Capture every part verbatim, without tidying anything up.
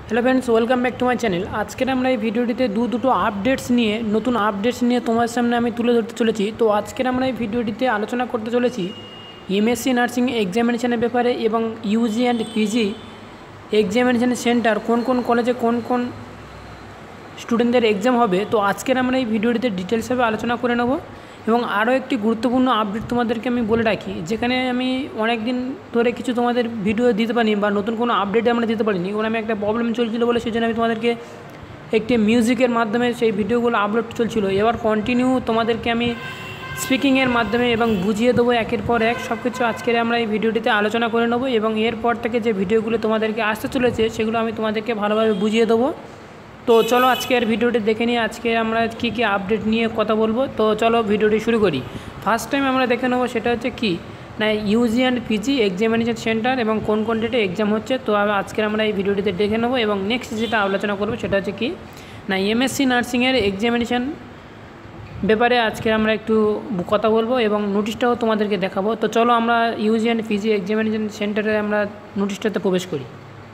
Hello friends, welcome back to my channel. আজকের আমরা এই ভিডিওটিতে দু দুটো আপডেটস নিয়ে নতুন আপডেটস নিয়ে তোমার সামনে আমি তুলে ধরতে চলেছি। তো আজকের আমরা এই ভিডিওটিতে আলোচনা করতে চলেছি এমএসসি নার্সিং এক্সামিনেশনের ব্যাপারে এবং UG and PG examination centre কোন কোন কলেজে কোন কোন স্টুডেন্টদের এক্সাম হবে। তো আজকের আমরা এই ভিডিওটিতে ডিটেলসভাবে আলোচনা করে নেব এবং আরও একটি গুরুত্বপূর্ণ আপডেট তোমাদেরকে আমি বলে রাখি, যেখানে আমি অনেক দিন ধরে কিছু তোমাদের ভিডিও দিতে পারিনি বা নতুন কোনো আপডেট আমরা দিতে পারিনি, কারণ আমি একটা প্রবলেম চলছিল বলে সেই জন্য আমি তোমাদেরকে একটি মিউজিকের মাধ্যমে সেই ভিডিওগুলো আপলোড চলছিল। এবার কন্টিনিউ তোমাদেরকে আমি স্পিকিংয়ের মাধ্যমে এবং বুঝিয়ে দেবো একের পর এক সব কিছু। আজকের আমরা এই ভিডিওটিতে আলোচনা করে নেব এবং এরপর থেকে যে ভিডিওগুলো তোমাদেরকে আসতে চলেছে সেগুলো আমি তোমাদেরকে ভালোভাবে বুঝিয়ে দেবো। তো চলো আজকের ভিডিওটি দেখে নিই, আজকে আমরা কী কী আপডেট নিয়ে কথা বলবো। তো চলো ভিডিওটি শুরু করি। ফার্স্ট টাইম আমরা দেখে নেবো সেটা হচ্ছে কি না UG and PG examination centre এবং কোন কোন ডেটে এক্সাম হচ্ছে। তো আজকে আমরা এই ভিডিওটিতে দেখে নেবো এবং নেক্সট যেটা আলোচনা করবো সেটা হচ্ছে কি না এমএসসি নার্সিংয়ের এক্সামিনেশন ব্যাপারে আজকে আমরা একটু কথা বলবো এবং নোটিশটাও তোমাদেরকে দেখাবো। তো চলো আমরা ইউজি অ্যান্ড পিজি এক্সামিনেশন সেন্টারে আমরা নোটিশটাতে প্রবেশ করি।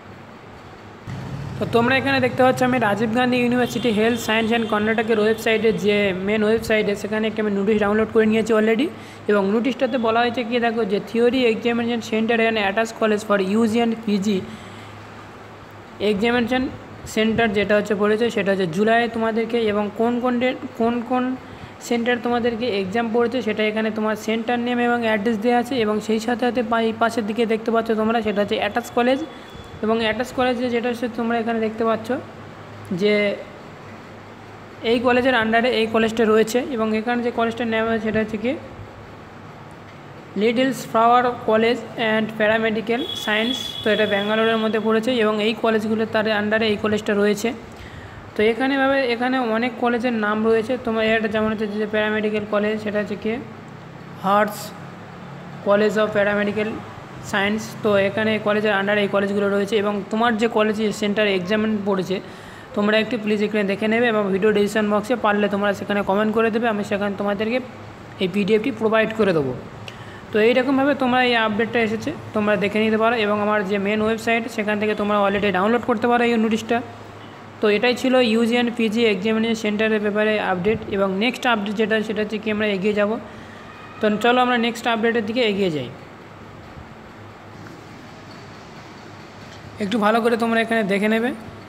তো তোমরা এখানে দেখতে পাচ্ছ আমি Rajiv Gandhi university health science and কর্ণাটকের ওয়েবসাইটে যে মেন ওয়েবসাইটে সেখানে একটা আমি নোটিশ ডাউনলোড করে নিয়েছি অলরেডি এবং নোটিশটাতে বলা হয়েছে কি দেখো যে theory examination centre and attach college for UG and PG examination centre যেটা হচ্ছে পড়েছে সেটা হচ্ছে জুলাই তোমাদেরকে এবং কোন কোন ডেট কোন কোন সেন্টার তোমাদেরকে এক্সাম পড়েছে সেটা এখানে তোমার সেন্টার নেম এবং অ্যাড্রেস দেওয়া আছে এবং সেই সাথে সাথে পাশের দিকে দেখতে পাচ্ছ তোমরা সেটা হচ্ছে অ্যাটাচ কলেজ এবং অ্যাটাচ কলেজে যেটা হচ্ছে তোমরা এখানে দেখতে পাচ্ছ যে এই কলেজের আন্ডারে এই কলেজটা রয়েছে এবং এখানে যে কলেজটার নাম আছে সেটা হচ্ছে কি littles flower college and paramedical science. তো এটা ব্যাঙ্গালোরের মধ্যে পড়েছে এবং এই কলেজগুলো তার আন্ডারে এই কলেজটা রয়েছে। তো এখানে ভাবে এখানে অনেক কলেজের নাম রয়েছে। তোমার এটা যেমন হচ্ছে যে প্যারামেডিক্যাল কলেজ সেটা হচ্ছে কি hearts college of paramedical science. তো এখানে কলেজের আন্ডারে এই কলেজগুলো রয়েছে এবং তোমার যে কলেজ সেন্টার এক্সাম পড়েছে তোমরা একটু প্লিজ এখানে দেখে নেবে এবং ভিডিও ডিসক্রিপশন বক্সে পারলে তোমরা সেখানে কমেন্ট করে দেবে, আমি সেখানে তোমাদেরকে এই পিডিএফটি প্রোভাইড করে দেবো। তো এইরকমভাবে তোমরা এই আপডেটটা এসেছে তোমরা দেখে নিতে পারো এবং আমার যে মেন ওয়েবসাইট সেখান থেকে তোমরা অলরেডি ডাউনলোড করতে পারো এই নোটিশটা। তো এটাই ছিল ইউজি অ্যান্ড পিজি এক্সামিনেশন সেন্টারের ব্যাপারে আপডেট এবং নেক্সট আপডেট যেটা সেটা হচ্ছে কি আমরা এগিয়ে যাব। তো চলো আমরা নেক্সট আপডেটের দিকে এগিয়ে যাই। একটু ভালো করে তোমরা এখানে দেখে নেবে।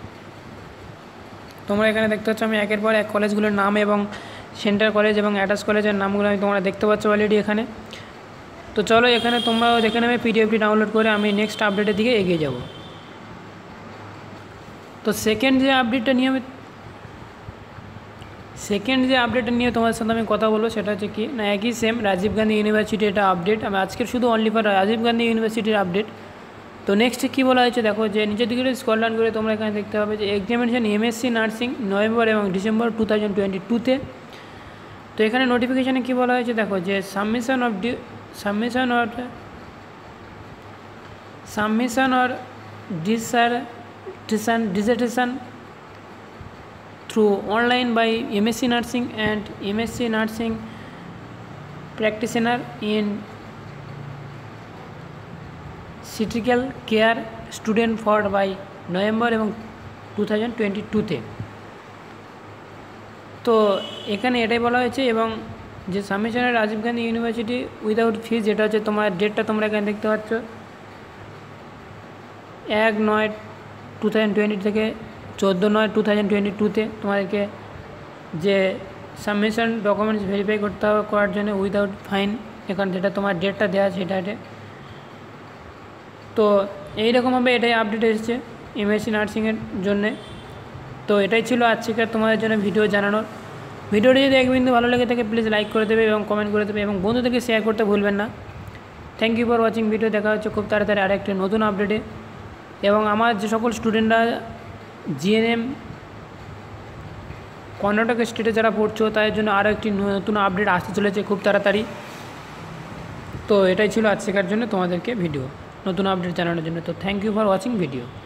তোমরা এখানে দেখতে পাচ্ছ আমি একের পর এক কলেজগুলোর নাম এবং সেন্টার কলেজ এবং অ্যাটাচ কলেজের নামগুলো আমি তোমরা দেখতে পাচ্ছ অলরেডি এখানে। তো চলো এখানে তোমরাও দেখে নেবে পিডিএফটি ডাউনলোড করে আমি নেক্সট আপডেটের দিকে এগিয়ে যাব। তো সেকেন্ড যে আপডেটটা নিয়ে আমি সেকেন্ড যে আপডেটটা নিয়ে তোমার সাথে আমি কথা বলবো সেটা হচ্ছে কি না একই সেম রাজীব গান্ধী ইউনিভার্সিটি এটা আপডেট। আমি আজকের শুধু অনলি ফর রাজীব গান্ধী ইউনিভার্সিটির আপডেট। তো নেক্সট কী বলা হয়েছে দেখো যে নিচের দিকে স্ক্রল ডাউন করে তোমরা এখানে দেখতে পাবে যে এক্সামিনেশন এমএসসি নার্সিং নভেম্বর এবং ডিসেম্বর টু থাউজেন্ড টোয়েন্টি টুতে। তো এখানে নোটিফিকেশানে কী বলা হয়েছে দেখো যে submission of the submission or submission or dissertation dissertation through online by MSc nursing and MSc nursing practitioner in critical care student for by November এবং টু থাউজেন্ড টোয়েন্টি টুতে। তো এখানে এটাই বলা হয়েছে এবং যে সাবমিশনের Rajiv Gandhi university without fees যেটা হচ্ছে তোমার ডেটটা তোমরা এখানে দেখতে পাচ্ছ এক নয় টু থাউজেন্ড টোয়েন্টি থেকে চোদ্দো নয় টু থাউজেন্ড টোয়েন্টি টুতে তোমাদেরকে যে সাবমিশন ডকুমেন্টস ভেরিফাই করতে হবে করার জন্য উইদাউট ফাইন, এখানে যেটা তোমার ডেটটা দেওয়া আছে সেটা এটা। তো এইরকমভাবে এটাই আপডেট এসেছে এমএসসি নার্সিংয়ের জন্যে। তো এটাই ছিল আজকের তোমাদের জন্য ভিডিও জানানোর। ভিডিওটি যদি এক বিন্দু ভালো লেগে থাকে প্লিজ লাইক করে দেবে এবং কমেন্ট করে দেবে এবং বন্ধুদেরকে শেয়ার করতে ভুলবেন না। Thank you for watching video. দেখা হচ্ছে খুব তাড়াতাড়ি আরেকটি নতুন আপডেটে এবং আমার যে সকল স্টুডেন্টরা জিএনএম কর্ণাটক স্টেটে যারা পড়ছো তাদের জন্য আরও একটি নতুন আপডেট আসতে চলেছে খুব তাড়াতাড়ি। তো এটাই ছিল আজকের জন্য তোমাদেরকে ভিডিও নতুন আপডেট জানানোর জন্য। তো thank you for watching video.